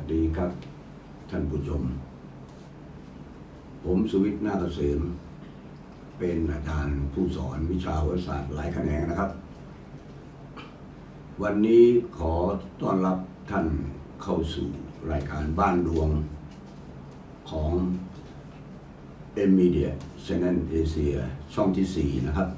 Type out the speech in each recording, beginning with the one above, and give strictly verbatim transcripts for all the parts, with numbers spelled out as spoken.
ดีครับท่านผู้ชมผมสุวิทย์นาคเกษมเป็นอาจารย์ผู้สอนวิชาวิทยาศาสตร์หลายแขนงนะครับวันนี้ขอต้อนรับท่านเข้าสู่รายการบ้านดวงของ M Media Channel Asia ช่องที่สี่นะครับ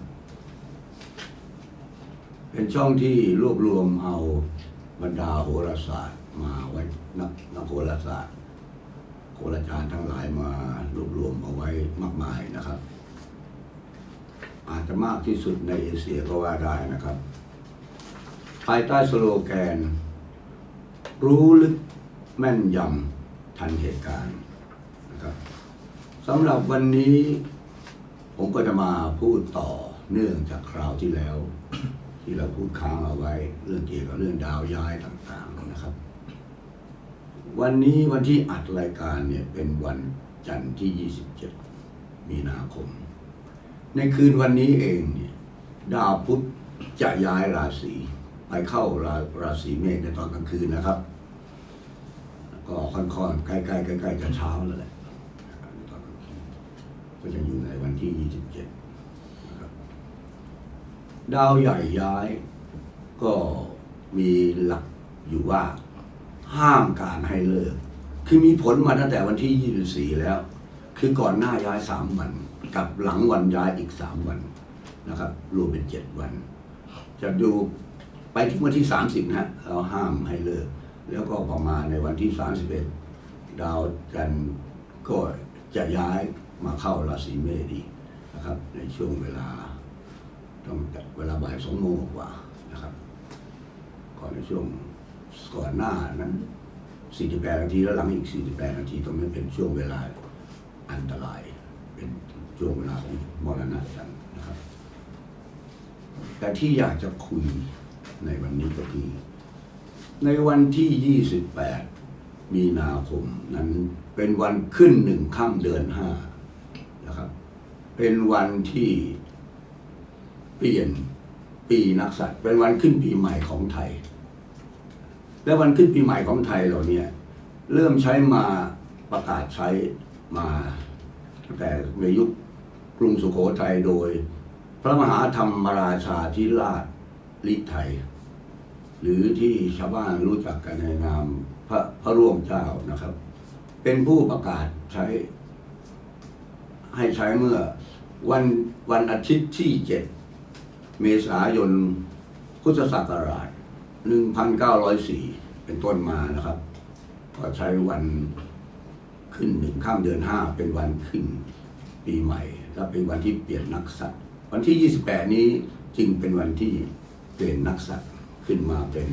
เป็นช่องที่รวบรวมเอาบรรดาโหราศาสตร์มาไว้นักนักโหราศาสตร์โหราจารย์ทั้งหลายมารวบรวมเอาไว้มากมายนะครับอาจจะมากที่สุดในเอเชียก็ว่าได้นะครับภายใต้สโลแกนรู้ลึกแม่นยำทันเหตุการณ์นะครับสำหรับวันนี้ผมก็จะมาพูดต่อเนื่องจากคราวที่แล้วที่เราพูดค้างเอาไว้เรื่องเกี่ยวกับเรื่องดาวย้ายต่างๆนะครับวันนี้วันที่อัดรายการเนี่ยเป็นวันจันทร์ที่ยี่สิบเจ็ดมีนาคมในคืนวันนี้เองเนี่ยดาวพุธจะย้ายราศีไปเข้าราราศีเมษในตอนกลางคืนนะครับก็ค่อนๆใกล้ๆใกล้ๆจะเช้าแล้วแหละตอนกลางคืนก็จะอยู่ในวันที่ยี่สิบเจ็ดนะครับดาวใหญ่ย้ายก็มีหลักอยู่ว่าห้ามการให้เลิกคือมีผลมาตั้งแต่วันที่ยี่สิบสี่แล้วคือก่อนหน้าย้ายสามวันกับหลังวันย้ายอีกสามวันนะครับรวมเป็นเจ็ดวันจะดูไปถึงวันที่สามสิบนะเราห้ามให้เลิกแล้วก็ประมาณในวันที่สามสิบเอ็ดดาวจันทร์ก็จะย้ายมาเข้าราศีเมษอีกนะครับในช่วงเวลาต้องเวลาบ่ายสองโมงกว่านะครับก่อนในช่วงก่อนหน้านั้นสี่สิบแปดนาทีแล้วหลังอีกสี่สิบแปดนาทีตรงนี้เป็นช่วงเวลาอันตรายเป็นช่วงเวลาของมรณะจันทร์นะครับแต่ที่อยากจะคุยในวันนี้ก็คือในวันที่ยี่สิบแปดมีนาคมนั้นเป็นวันขึ้นหนึ่งค่ำเดือนห้านะครับเป็นวันที่เปลี่ยนปีนักษัตริย์เป็นวันขึ้นปีใหม่ของไทยและวันขึ้นปีใหม่ของไทยเราเนี่ยเริ่มใช้มาประกาศใช้มาตั้งแต่ในยุคกรุงสุโขทัยโดยพระมหาธรรมราชาธิราชฤทัยหรือที่ชาวบ้านรู้จักกันในนามพระพระร่วงเจ้านะครับเป็นผู้ประกาศใช้ให้ใช้เมื่อวันวันอาทิตย์ที่เจ็ดเมษายนพุทธศักราชหนึ่งพันเก้าร้อยสี่เป็นต้นมานะครับก็ใช้วันขึ้นหนึ่งค่ำเดือนห้าเป็นวันขึ้นปีใหม่และเป็นวันที่เปลี่ยนนักษัตริย์วันที่ยี่สิบแปดนี้จึงเป็นวันที่เปลี่ยนนักษัตริย์ขึ้นมาเป็น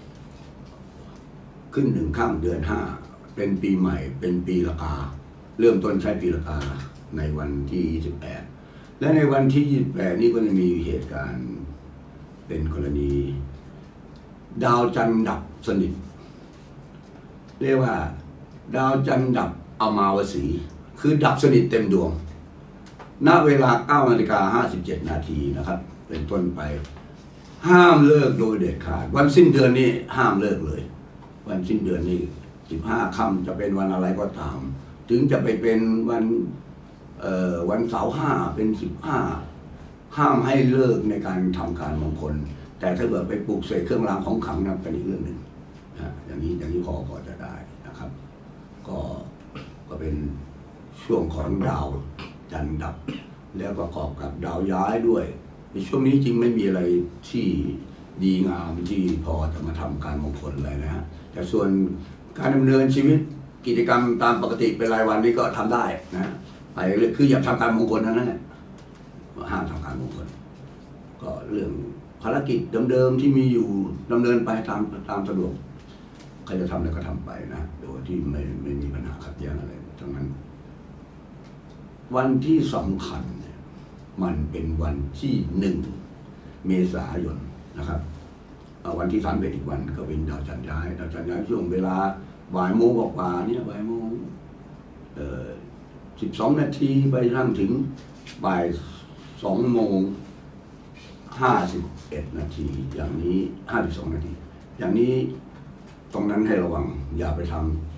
ขึ้นหนึ่งค่ำเดือนห้าเป็นปีใหม่เป็นปีละกาเริ่มต้นใช้ปีละกาในวันที่ยี่สิบแปดและในวันที่ยี่สิบแปดนี้ก็จะมีเหตุการณ์เป็นกรณีดาวจันทร์ดับสนิทเรียกว่าดาวจันทร์ดับอมาวสีคือดับสนิทเต็มดวงณเวลาเก้านาฬิกาห้าสิบเจ็ดนาทีนะครับเป็นต้นไปห้ามเลิกโดยเด็ดขาดวันสิ้นเดือนนี้ห้ามเลิกเลยวันสิ้นเดือนนี้สิบห้าค่ำจะเป็นวันอะไรก็ตามถึงจะไปเป็นวันเอ่อวันเสาร์ห้าเป็นสิบห้าห้ามให้เลิกในการทำการมงคลแต่ถ้าเกิดไปปลูกเสกเครื่องรางของขลังนั้นเป็นอีกเรื่องหนึ่งนะอย่างนี้อย่างนี้พอพอจะได้นะครับก็ก็เป็นช่วงของดาวจันทร์ดับแล้วประกอบกับดาวย้ายด้วยในช่วงนี้จริงไม่มีอะไรที่ดีงามที่พอจะมาทำการมงคลเลยนะฮะแต่ส่วนการดำเนินชีวิตกิจกรรมตามปกติเป็นรายวันนี้ก็ทำได้นะไปคืออย่าทำการมงคลนั้นนะห้ามทำการมงคลก็เรื่องภารกิจเดิมๆที่มีอยู่ดำเนินไปตามตามสะดวกใครจะทำอะไรก็ทำไปนะโดยที่ไม่ไม่มีปัญหาขัดแย้งอะไรทั้งนั้นวันที่สำคัญเนี่ยมันเป็นวันที่หนึ่งเมษายนนะครับวันที่สามเป็นอีกวันก็เป็นดาวจันทร์ย้ายดาวจันทร์ย้ายช่วงเวลาบ่ายโมงกว่าเนี่ยบ่ายโมงเอ่อสิบสองนาทีไปทั้งถึงบ่ายสองโมงห้าสิบเอ็ดนาทีอย่างนี้ห้าสิบสองนาทีอย่างนี้ตรงนั้นให้ระวังอย่าไปทำ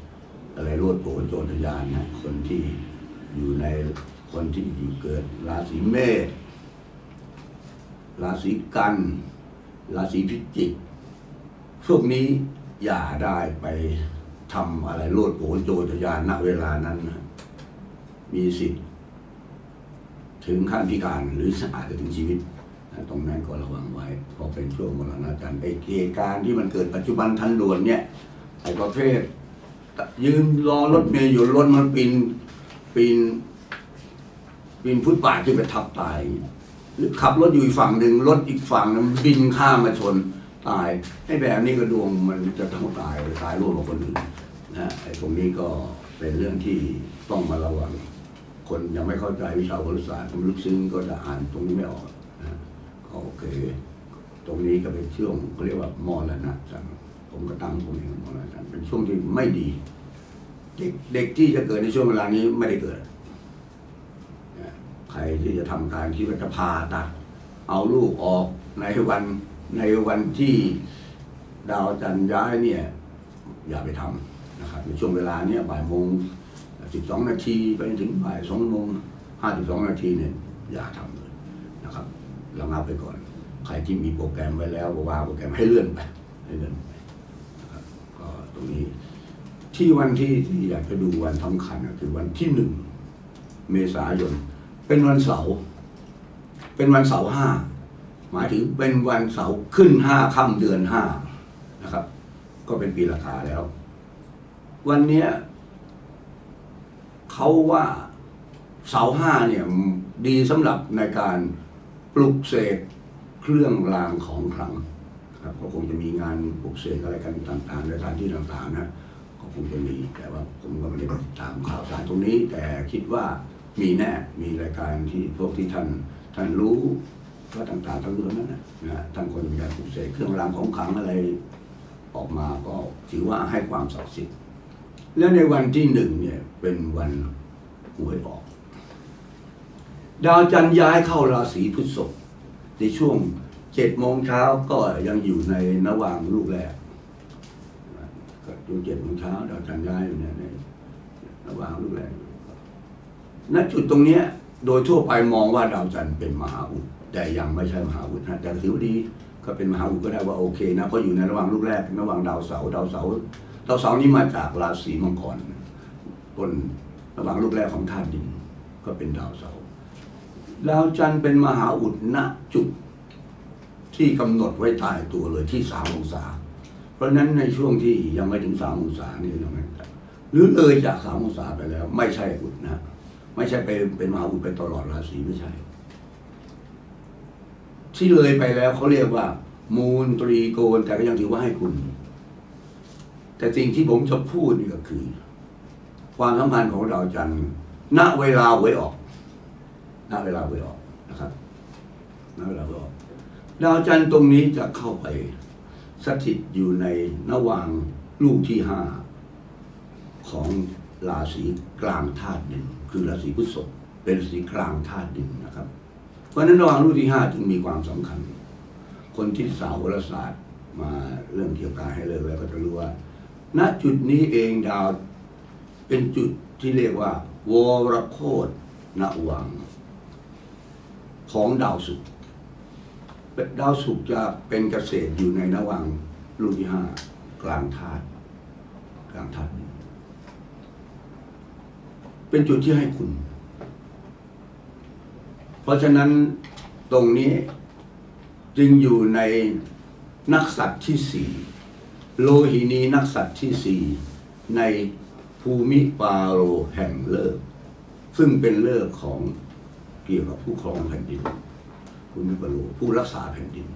อะไรโลดโผนโจรทะยานนะคนที่อยู่ในคนที่อยู่เกิดราศีเมษราศีกันราศีพิจิกพวกนี้อย่าได้ไปทำอะไรโลดโผนโจรทะยานณเวลานั้นนะมีสิทธิ์ถึงขั้นพิการหรืออาจจะถึงชีวิตตรงนั้นก็ระวังไว้เพราะเป็นช่วงมรณะจันทร์ไอ้เหตุการณ์ที่มันเกิดปัจจุบันทันด่วนเนี่ยไอ้ประเภทยืนรอรถเมล์อยู่รถมันปีนปีนปีนฟุตบาทขึ้นไปทับตายหรือขับรถอยู่อีกฝั่งหนึ่งรถอีกฝั่งมันบินข้ามมาชนตายไอ้แบบนี้ก็ดวงมันจะต้องตายตายร่วมกับคนอื่นนะไอ้ตรงนี้ก็เป็นเรื่องที่ต้องมาระวังคนยังไม่เข้าใจวิชาโหราศาสตร์ลึกซึ้งก็จะอ่านตรงนี้ไม่ออกนะโอเคตรงนี้ก็เป็นช่วงเขาเรียกว่ามรณะจันทร์ผมก็ตั้งตรงนี้มรณะจันทร์เป็นช่วงที่ไม่ดีเด็กเด็กที่จะเกิดในช่วงเวลานี้ไม่ได้เกิดใครที่จะทำการที่ว่าจะผ่าตัดเอาลูกออกในวันในวันที่ดาวจันทร์ย้ายเนี่ยอย่าไปทำนะครับในช่วงเวลาเนี้ยบ่ายโมงสิบสองนาทีไปถึงบ่ายสองโมงห้าสิบสองนาทีเนี่ยอย่าทำเลยนะครับระงับไปก่อนใครที่มีโปรแกรมไว้แล้ววางโปรแกรมให้เลื่อนไปให้เลื่อนไปนะครับก็ตรงนี้ที่วันที่ที่อยากจะดูวันสำคัญก็คือวันที่หนึ่งเมษายนเป็นวันเสาร์เป็นวันเสาร์ห้าหมายถึงเป็นวันเสาร์ขึ้นห้าค่ำเดือนห้านะครับก็เป็นปีละกาแล้ววันเนี้ยเขาว่าเสาร์ห้าเนี่ยดีสำหรับในการปลุกเสกเครื่องรางของขลังครับก็คงจะมีงานปลุกเสกอะไรกันต่างๆในสถานที่ต่างๆนะก็คงจะมีแต่ว่าผมก็ไม่ได้ติดตามข่าวสารตรงนี้แต่คิดว่ามีแน่มีรายการที่พวกที่ท่านท่านรู้ก็ต่างๆทั้งรู้นั้นนะนะท่านคนมีการปลุกเสกเครื่องรางของขลังอะไรออกมาก็ถือว่าให้ความศักดิ์สิทธิ์แล้วในวันที่หนึ่งเนี่ยเป็นวันหวยออกดาวจันทร์ย้ายเข้าราศีพฤษภในช่วงเจ็ดโมงเช้าก็ยังอยู่ในระหว่างลูกแรกก็อยู่เจ็ดโมงเช้าดาวจันทร์ย้ายอยู่ในระหว่างลูกแรกณจุดตรงนี้โดยทั่วไปมองว่าดาวจันทร์เป็นมหาอุดแต่ยังไม่ใช่มหาอุดนะแต่ถือว่าดีก็เป็นมหาอุดก็ได้ว่าโอเคนะเพราะอยู่ในระหว่างลูกแรกระหว่างดาวเสาร์ดาวเสาร์ดาวเสาร์นี้มาจากราศีมังกรบนระหว่างลูกแรกของธาตุดินก็เป็นดาวเสาร์ดาวจันทร์เป็นมหาอุดณจุดที่กำหนดไว้ตายตัวเลยที่สามองศาเพราะนั้นในช่วงที่ยังไม่ถึงสามองศานี่ยังไม่หรือเลยจากสามองศาไปแล้วไม่ใช่อุดนะไม่ใช่ไปเป็นมหาอุดเป็นตลอดราศีไม่ใช่ที่เลยไปแล้วเขาเรียกว่ามูลตรีโกณแต่ก็ยังถือว่าให้คุณแต่สิ่งที่ผมจะพูดนี่ก็คือความสัมพันธ์ของดาวจันทร์ณเวลาหวยออกณเวลาหวยออกนะครับณเวลาหวยออกดาวจันทร์ตรงนี้จะเข้าไปสถิตอยู่ในระหว่างลูกที่ห้าของราศีกลางธาตุดินคือราศีพฤษภเป็นราศีกลางธาตุดินนะครับเพราะฉะนั้นระหว่างลูกที่ห้าจึงมีความสำคัญคนที่สาวโหราศาสตร์มาเรื่องเกี่ยวกับให้เลิกแล้วก็จะรู้ว่าณจุดนี้เองดาวเป็นจุดที่เรียกว่าวรโคตณวังของดาวศุกร์ดาวศุกร์จะเป็นเกษตรอยู่ในระหว่างลูกที่ห้ากลางธาตุกลางธาตุเป็นจุดที่ให้คุณเพราะฉะนั้นตรงนี้จึงอยู่ในนักสัตว์ที่สี่โลหินีนักสัตว์ที่สี่ในภูมิปาโรแห่งเลิกซึ่งเป็นเลิกของเกี่ยวกับผู้ครองแผ่นดินภูมิปาโรผู้รักษาแผ่นดิน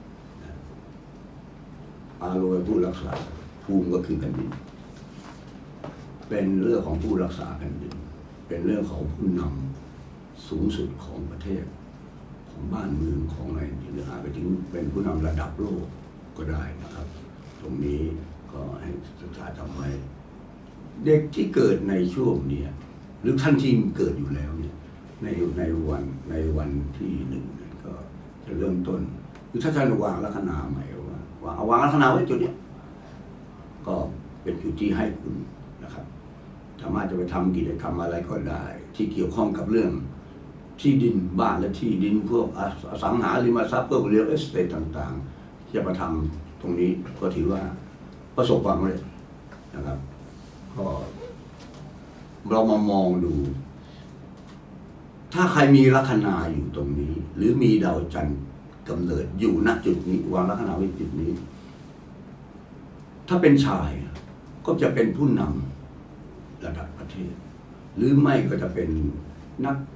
ปาโรเป็นผู้รักษาภูมิก็คือแผ่นดินเป็นเรื่องของผู้รักษาแผ่นดินเป็นเรื่องของผู้นำสูงสุดของประเทศของบ้านเมืองของอะไรที่จะหาไปถึงเป็นผู้นำระดับโลกก็ได้นะครับตรงนี้ก็ให้ศึกษาจำไว้เด็กที่เกิดในช่วงนี้หรือท่านที่เกิดอยู่แล้วเนี่ยในในวันในวันที่หนึ่งก็จะเริ่มต้นคือถ้าท่านวางลัคนาใหม่ว่าวางเอาวางลัคนาไว้จุดนี้ก็เป็นจุดที่ให้คุณนะครับสามารถจะไปทำกิจกรรมอะไรก็ได้ที่เกี่ยวข้องกับเรื่องที่ดินบ้านและที่ดินพวกอสังหาริมทรัพย์พวกเรียลเอสเตทต่างๆจะมาทำตรงนี้ก็ถือว่าประสบความสำเร็จนะครับก็เรามามองดูถ้าใครมีลัคนาอยู่ตรงนี้หรือมีดาวจันทร์กำเนิดอยู่ณจุดนี้วางลัคนาไว้จุดนี้ถ้าเป็นชายก็จะเป็นผู้นำระดับประเทศหรือไม่ก็จะเป็นนัก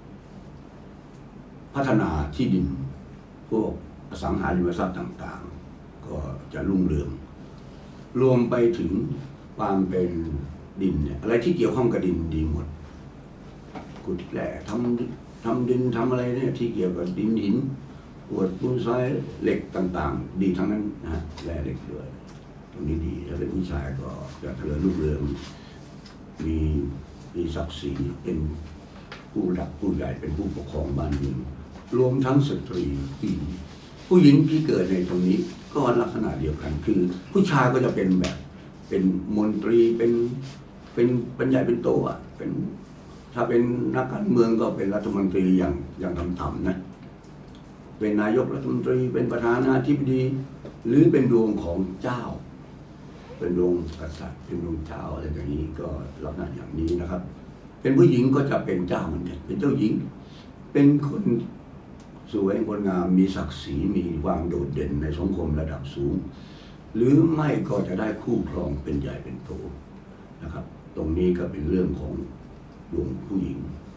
พัฒนาที่ดินพวกอสังหาริมทรัพย์ต่างๆก็จะรุ่งเรืองรวมไปถึงความเป็นดินเนี่ยอะไรที่เกี่ยวข้องกับดินดีหมดขุดแหล่ทำทำดินทำอะไรเนี่ยที่เกี่ยวกับดินหินปวดปูนทรายเหล็กต่างๆดีทั้งนั้นนะฮะแร่เหล็กด้วยตรงนี้ดีถ้าเป็นผู้ชายก็จะเจริญรุ่งเรืองมีมีศักดิ์ศรีเป็นผู้หลักผู้ใหญ่เป็นผู้ปกครองบ้านเมืองรวมทั้งสตรีผู้หญิงผู้หญิงที่เกิดในตรงนี้ก็ลักษณะเดียวกันคือผู้ชายก็จะเป็นแบบเป็นมนตรีเป็นเป็นเป็นใหญ่เป็นโตอ่ะเป็นถ้าเป็นนักการเมืองก็เป็นรัฐมนตรีอย่างอย่างต่ำๆนะเป็นนายกรัฐมนตรีเป็นประธานาธิบดีหรือเป็นดวงของเจ้าเป็นดวงกษัตริย์เป็นดวงเจ้าอะไรอย่างนี้ก็ลักษณะอย่างนี้นะครับเป็นผู้หญิงก็จะเป็นเจ้าเหมือนกันเป็นเจ้าหญิงเป็นคนสวยงดงามมีศักดิ์ศรีมีความโดดเด่นในสังคมระดับสูงหรือไม่ก็จะได้คู่ครองเป็นใหญ่เป็นโตนะครับตรงนี้ก็เป็นเรื่องของดวงผู้หญิง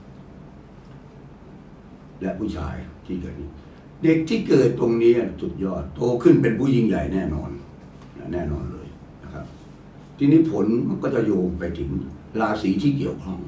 และผู้ชายที่เกิดนี้เด็กที่เกิดตรงนี้สุดยอดโตขึ้นเป็นผู้ยิ่งใหญ่แน่นอนแน่นอนเลยนะครับทีนี้ผลมันก็จะโยงไปถึงราศีที่เกี่ยวข้อง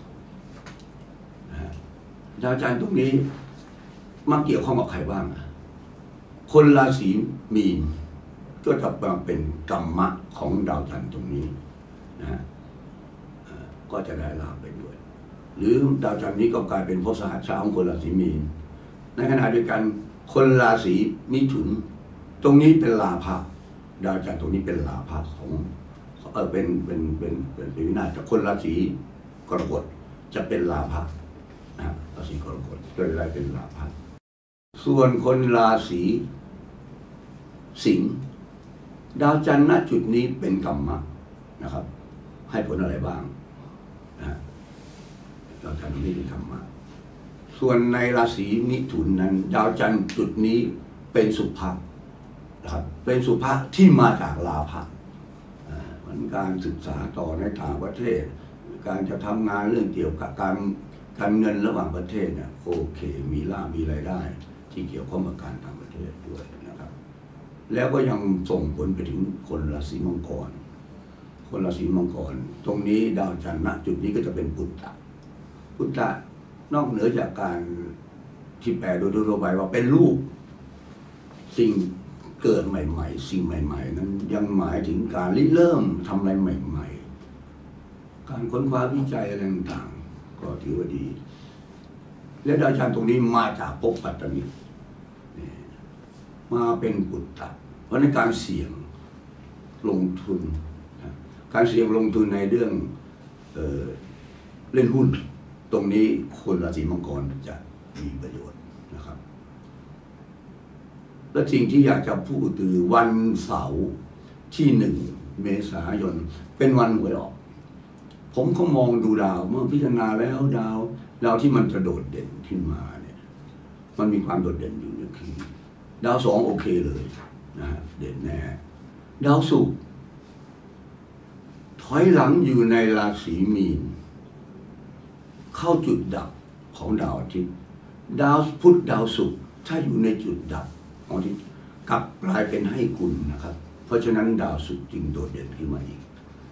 ดาวจันทร์ตรงนี้มาเกี่ยวข้องกับใครบ้างคนราศีมีนก็จะมาเป็นกรรมะของดาวจันทร์ตรงนี้นะฮะก็จะได้ลาภไปด้วยหรือดาวจันทร์นี้ก็กลายเป็นภพสหัสช้าของคนราศีมีนในขณะเดียวกันคนราศีมิถุนตรงนี้เป็นลาภะดาวจันทร์ตรงนี้เป็นลาภะของเออเป็นเป็นเป็นเป็นเป็นวินาศแต่คนราศีกรกฎจะเป็นลาภะนะราศีกรกฎก็จะได้เป็นลาภะส่วนคนราศีสิงห์ดาวจันทร์ณจุดนี้เป็นกรรมะนะครับให้ผลอะไรบ้างนะดาวจันทร์นี้เป็นกรรมะส่วนในราศีมิถุนนั้นดาวจันทร์จุดนี้เป็นสุภะนะครับเป็นสุภะที่มาจากลาภะเหมือนการศึกษาต่อในต่างประเทศการจะทำงานเรื่องเกี่ยวกับการการเงินระหว่างประเทศเนี่ยโอเคมีลาภมีรายได้ที่เกี่ยวข้องกับการต่างประเทศด้วยนะครับแล้วก็ยังส่งผลไปถึงคนราศีมังกรคนราศีมังกรตรงนี้ดาวจันทร์ณจุดนี้ก็จะเป็นปุตตะปุตตะนอกเหนือจากการที่แปลโดยทั่วไปว่าเป็นรูปสิ่งเกิดใหม่ๆสิ่งใหม่ๆนั้นยังหมายถึงการริเริ่มทำอะไรใหม่ๆการค้นคว้าวิจัยอะไรต่างๆก็ถือว่าดีและดาวจันทร์ตรงนี้มาจากภพปัตตนิมาเป็นปุตตะเพราะในการเสี่ยงลงทุนการเสี่ยงลงทุนในเรื่องเอ่อเล่นหุ้นตรงนี้คนราศีมังกรจะมีประโยชน์นะครับและสิ่งที่อยากจะพูดคือวันเสาร์ที่หนึ่งเมษายนเป็นวันหวยออกผมก็มองดูดาวเมื่อพิจารณาแล้วดาวดาวที่มันจะโดดเด่นขึ้นมาเนี่ยมันมีความโดดเด่นอยู่เนี่ยคือดาวสองโอเคเลยนะฮะเด่นแน่ดาวศุกร์ถอยหลังอยู่ในราศีมีนเข้าจุดดับของดาวอาทิตย์ดาวพุธดาวศุกร์ถ้าอยู่ในจุดดับของอาทิตย์กลับกลายเป็นให้คุณนะครับเพราะฉะนั้นดาวศุกร์จึงโดดเด่นขึ้นมาอีก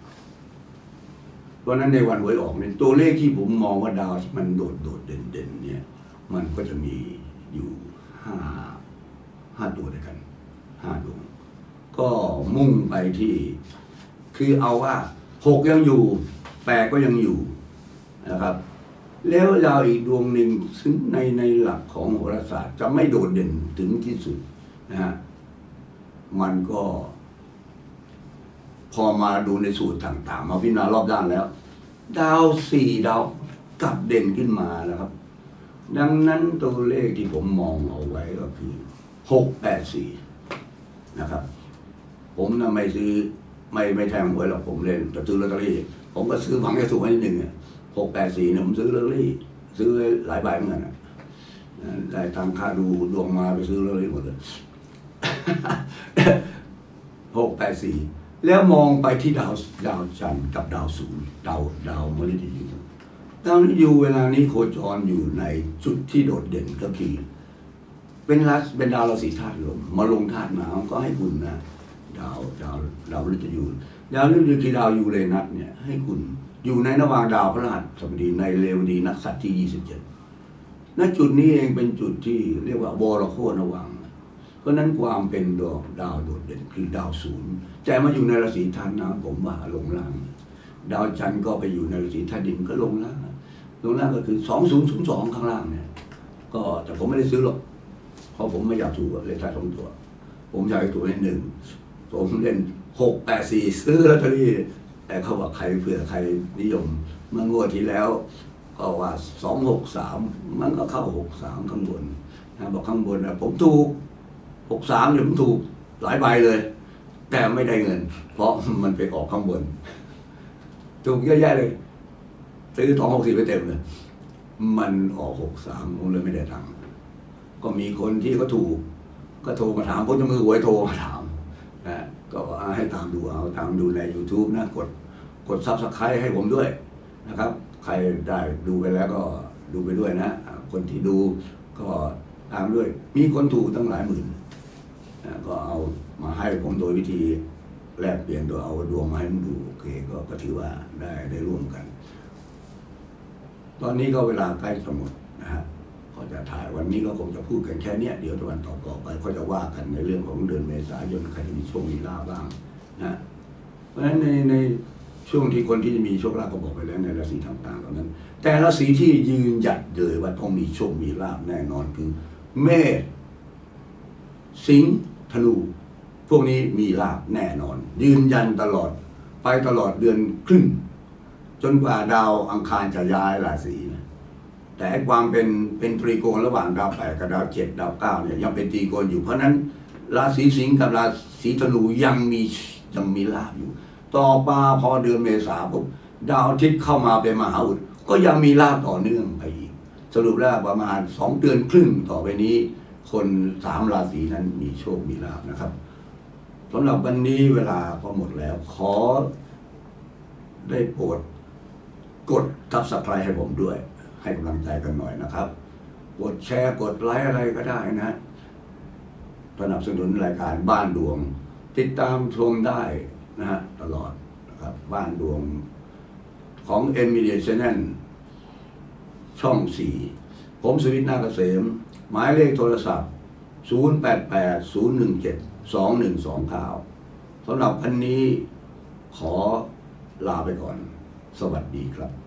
เพราะนั้นในวันหวยออกเนี่ยตัวเลขที่ผมมองว่าดาวมันโดดโดดเด่นเด่นเนี่ยมันก็จะมีอยู่ห้าห้าตัวด้วยกันห้าดวงก็มุ่งไปที่คือเอาว่าหกยังอยู่แปดก็ยังอยู่นะครับแล้วดาวอีกดวงหนึ่งซึ่งในในหลักของโหราศาสตร์จะไม่โดดเด่นถึงที่สุดนะฮะมันก็ พอมาดูในสูตรต่างๆมาพิจารณารอบด้านแล้วดาวสี่ดาวกลับเด่นขึ้นมาแล้วครับดังนั้นตัวเลขที่ผมมองเอาไว้ก็คือหกแปดสี่นะครับผมน่ะไม่ซื้อไม่ไม่แทงหวยหรอกผมเล่นแต่ซื้อลอตเตอรี่ผมก็ซื้อหวังจะถูกนิดหนึ่งหกแปดสี่เนี่ยผมซื้อลอตเตอรี่ซื้อหลายใบเหมือนกันได้ทางค่าดูดวงมาไปซื้อลอตเตอรี่หมดเลยหกแปดสี่แล้วมองไปที่ดาวดาวจันทร์กับดาวศุกร์ดาวดาวมฤตยูดาวมฤตยูเวลานี้โคจรอยู่ในจุดที่โดดเด่นก็คือเป็นราศีเป็นดาวราศีธาตุลมมาลงธาตุน้ำก็ให้คุณนะดาวดาวดาวมฤตยูดาวมฤตยูคือดาวยูเรนัสเนี่ยให้คุณอยู่ในระหว่างดาวพฤหัสบดีในเรวดีนักษัตริย์ที่ยี่สิบเจ็ดณจุดนี้เองเป็นจุดที่เรียกว่าวรโคตรระวังเพราะนั้นความเป็นดวงดาวโดดเด่นคือดาวศูนย์แต่มาอยู่ในราศีธาตุน้ำผมว่าลงล่างดาวจันทร์ก็ไปอยู่ในราศีธาตุดินก็ลงล่างลงล่างก็คือสองศูนย์ศูนย์สองข้างล่างเนี่ยก็แต่ผมไม่ได้ซื้อหรอกเพราะผมไม่อยากถูกเลขท้ายสองตัวผมอยากถูกเลขหนึ่งผมเล่นหกแปดสี่ซื้อลอตเตอรี่แต่เขาว่าใครเผื่อใครนิยมเมื่องวดที่แล้วก็ว่าสองหกสามมันก็เข้าหกสามข้างบนนะบอกข้างบนนะผมถูกหกสามเนี่ยผมถูกหลายใบเลยแต่ไม่ได้เงินเพราะมันไปออกข้างบนถูกเยอะแยะเลยซื้อสองหกสี่ไปเต็มเลยมันออกหกสามผมเลยไม่ได้ตังค์ก็มีคนที่ก็ถูกก็โทรมาถามพจมือหวยโทรมาถามนะก็ให้ตามดูเอาตามดูใน YouTube นะกดกดซับสไครต์ให้ผมด้วยนะครับใครได้ดูไปแล้วก็ดูไปด้วยนะคนที่ดูก็ตามด้วยมีคนถูกตั้งหลายหมื่นนะก็เอามาให้ผมโดยวิธีแลกเปลี่ยนโดยเอาดวงมาให้ผมดูโอเคก็ก็ถือว่าได้ได้ร่วมกันตอนนี้ก็เวลาใกล้จะหมดนะฮะก็จะถ่ายวันนี้ก็คงจะพูดกันแค่นี้เดี๋ยววันต่อๆไปก็จะว่ากันในเรื่องของเดือนเมษายนใครจะมีโชคมีลาภบ้างนะเพราะฉะนั้นในในช่วงที่คนที่จะมีโชคลาภก็บอกไปแล้วในราศีต่างๆเหล่านั้นแต่ราศีที่ยืนหยัดเลยว่าต้องมีโชคมีลาภแน่นอนคือเมษสิงห์ธนูพวกนี้มีลาภแน่นอนยืนยันตลอดไปตลอดเดือนครึ่งจนกว่าดาวอังคารจะย้ายราศีนะแต่ความเป็นเป็นตรีโกณระหว่างดาวแปดกับดาวเจ็ดดาวเก้าเนี่ยยังเป็นตรีโกณอยู่เพราะนั้นราศีสิงห์กับราศีธนูยังมียังมีลาภอยู่ต่อมาพอเดือนเมษาปุ๊บดาวอาทิตย์เข้ามาเป็นมหาอุดก็ยังมีลาภต่อเนื่องไปอีกสรุปแล้วประมาณสองเดือนครึ่งต่อไปนี้คนสามราศีนั้นมีโชคมีลาภนะครับสำหรับวันนี้เวลาก็หมดแล้วขอได้โปรดกดซับสไครบ์ให้ผมด้วยให้กำลังใจกันหน่อยนะครับกดแชร์กดไลค์อะไรก็ได้นะสนับสนุนรายการบ้านดวงติดตามชมได้นะฮะตลอดนะครับบ้านดวงของเอ็มมีเดียชแนลช่องสี่ผมสุวิทย์นาคเกษมหมายเลขโทรศัพท์ศูนย์ แปด แปด ศูนย์ หนึ่ง เจ็ด สอง หนึ่ง สอง เก้าสำหรับวันนี้ขอลาไปก่อนสวัสดีครับ